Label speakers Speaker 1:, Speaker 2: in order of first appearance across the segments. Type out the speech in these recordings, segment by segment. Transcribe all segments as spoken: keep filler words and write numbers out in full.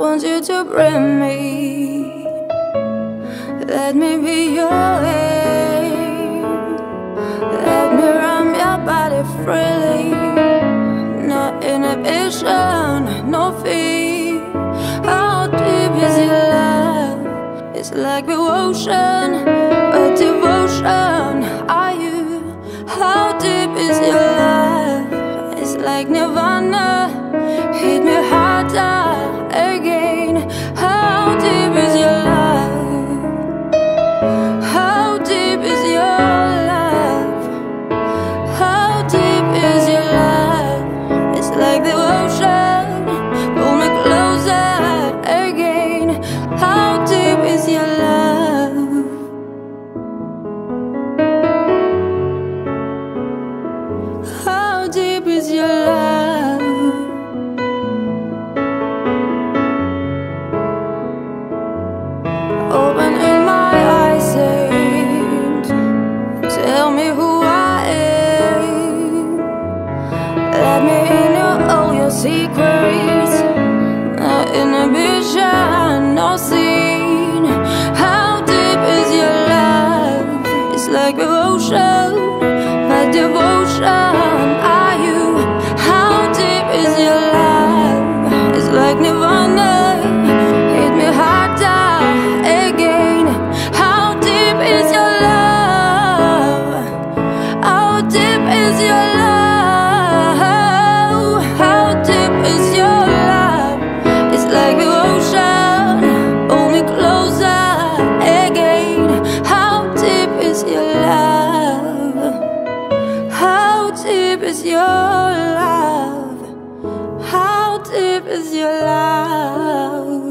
Speaker 1: want you to bring me. Let me be your aim. Let me run your body freely. No inhibition, no fear. How deep is your love? It's like the ocean, a devotion. Are you? How deep is your love? It's like nirvana. Hit me harder again. How deep is your love? How deep is your love? How deep is your love? It's like the ocean. Pull me closer again. How deep is your love? How deep is your love? Opening my eyes and tell me who I am. Let me in on all your secrets. No inhibition, no scene. How deep is your love? It's like the ocean, my devotion. Are you? How deep is your love? It's like nirvana. Hit me harder again. How deep is your love? How deep is your love? How deep is your love? It's like the ocean. Pull me closer again. How deep is your love? How deep is your love? How deep is your love?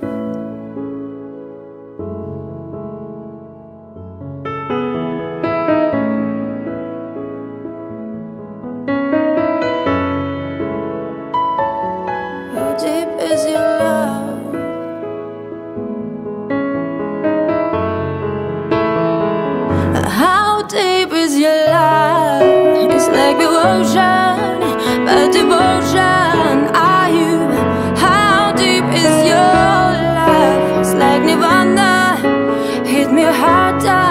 Speaker 1: How deep is your love? How deep is your love? It's like the ocean, but devotion. Are you? How deep is your love? It's like nirvana. Hit me harder